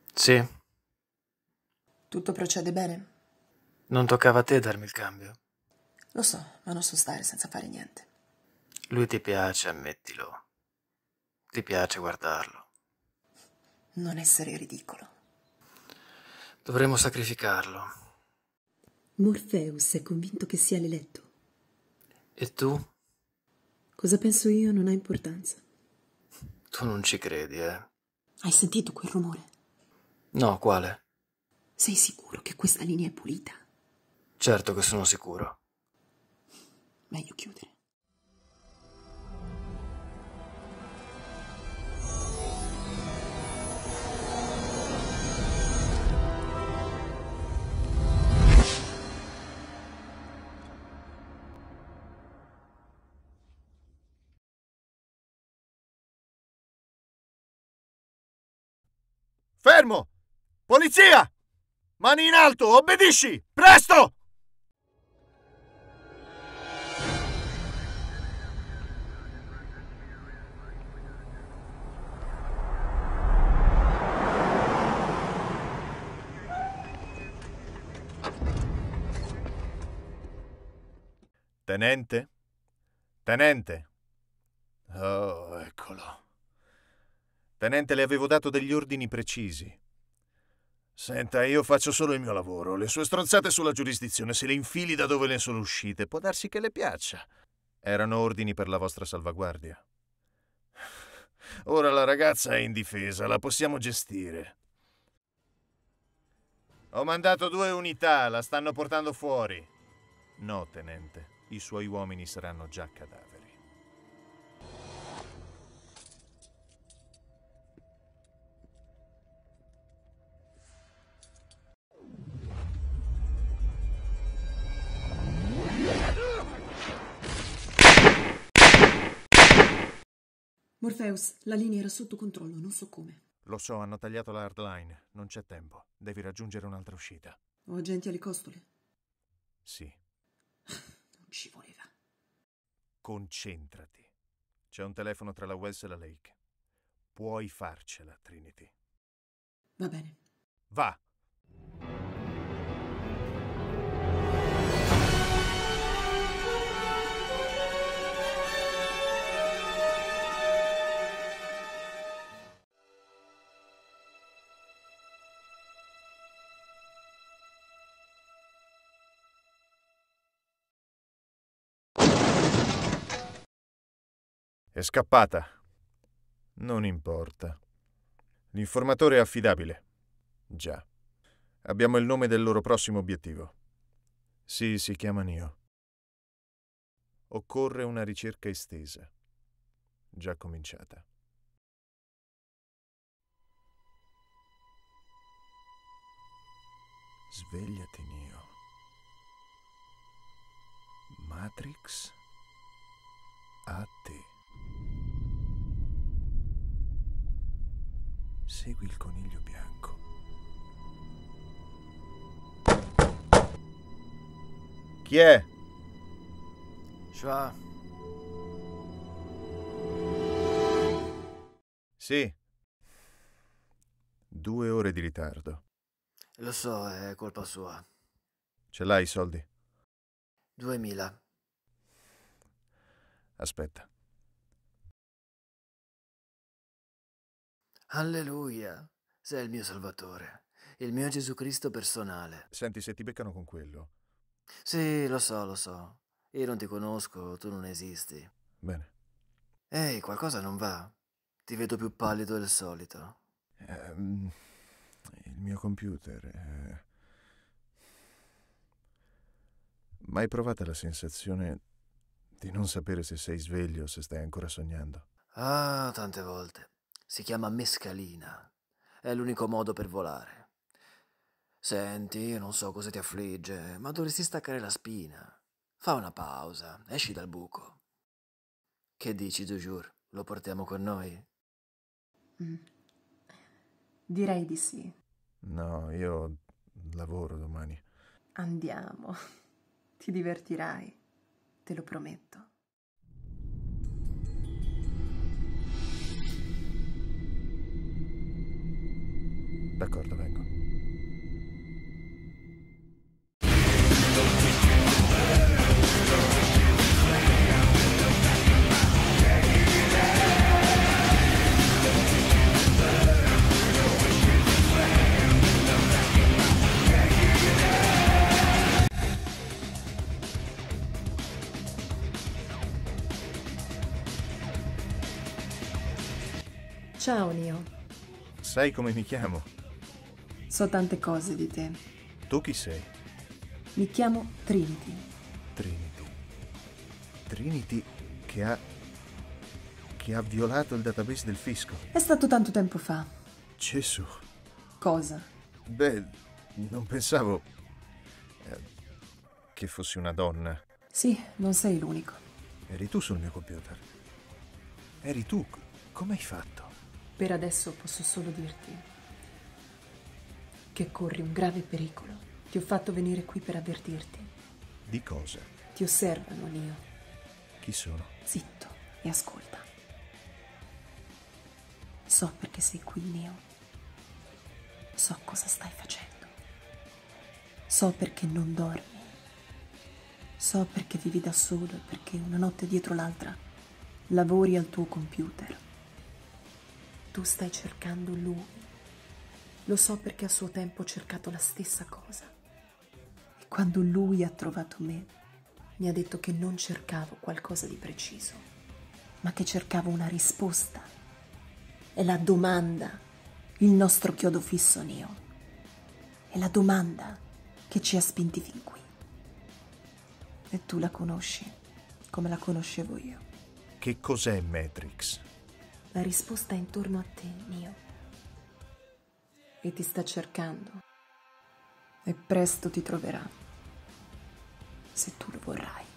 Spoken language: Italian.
Sì, Tutto procede bene? non toccava a te darmi il cambio. Lo so, ma non so stare senza fare niente. Lui ti piace, ammettilo. Ti piace guardarlo. Non essere ridicolo. Dovremmo sacrificarlo. Morpheus è convinto che sia l'eletto. E tu? Cosa penso io non ha importanza. Tu non ci credi, eh? Hai sentito quel rumore? No, quale? Sei sicuro che questa linea è pulita? Certo che sono sicuro. Meglio chiudere. Fermo! Polizia! Mani in alto, obbedisci! Presto! Tenente? Tenente? Oh, eccolo. Tenente, le avevo dato degli ordini precisi. Senta, io faccio solo il mio lavoro. Le sue stronzate sulla giurisdizione se le infili da dove ne sono uscite. Può darsi che le piaccia. Erano ordini per la vostra salvaguardia. Ora la ragazza è indifesa, la possiamo gestire. Ho mandato 2 unità, la stanno portando fuori. No, tenente, i suoi uomini saranno già cadaveri. Morpheus, la linea era sotto controllo, non so come. Lo so, hanno tagliato la hardline. Non c'è tempo. Devi raggiungere un'altra uscita. Ho agenti alle costole. Sì. Non ci voleva. Concentrati. C'è un telefono tra la Wells e la Lake. Puoi farcela, Trinity. Va bene. Va! È scappata. Non importa. L'informatore è affidabile. Già. Abbiamo il nome del loro prossimo obiettivo. Sì, si chiama Neo. Occorre una ricerca estesa. Già cominciata. Svegliati, Neo. Matrix a te. Segui il coniglio bianco. Chi è? Schwa, Sì. 2 ore di ritardo. lo so, è colpa sua. Ce l'hai i soldi? 2000. Aspetta. Alleluia, sei il mio salvatore, il mio Gesù Cristo personale. Senti, se ti beccano con quello. Sì, lo so, lo so. Io non ti conosco, tu non esisti. Bene. Ehi, qualcosa non va. Ti vedo più pallido del solito. Il mio computer. Mai provata la sensazione di non sapere se sei sveglio o se stai ancora sognando? Ah, tante volte. Si chiama mescalina. È l'unico modo per volare. Senti, io non so cosa ti affligge, ma dovresti staccare la spina. Fa una pausa, esci dal buco. Che dici, Jujur? Lo portiamo con noi? Direi di sì. No, io lavoro domani. Andiamo. Ti divertirai, te lo prometto. D'accordo, vengo. Ciao, Neo. Sai come mi chiamo? So tante cose di te. Tu chi sei? Mi chiamo Trinity. Trinity. Trinity che ha violato il database del fisco. È stato tanto tempo fa. Gesù. Cosa? Beh, non pensavo che fossi una donna. Sì, non sei l'unico. Eri tu sul mio computer. Eri tu. Come hai fatto? Per adesso posso solo dirti che corri un grave pericolo. Ti ho fatto venire qui per avvertirti. Di cosa? Ti osservano, Neo. Chi sono? Zitto e ascolta. So perché sei qui, Neo. So cosa stai facendo. So perché non dormi. So perché vivi da solo e perché una notte dietro l'altra lavori al tuo computer. Tu stai cercando lui. Lo so perché a suo tempo ho cercato la stessa cosa. E quando lui ha trovato me, mi ha detto che non cercavo qualcosa di preciso, ma che cercavo una risposta. È la domanda, il nostro chiodo fisso, Neo. È la domanda che ci ha spinti fin qui. E tu la conosci, come la conoscevo io. Che cos'è Matrix? La risposta è intorno a te, Neo. E ti sta cercando. E presto ti troverà. Se tu lo vorrai.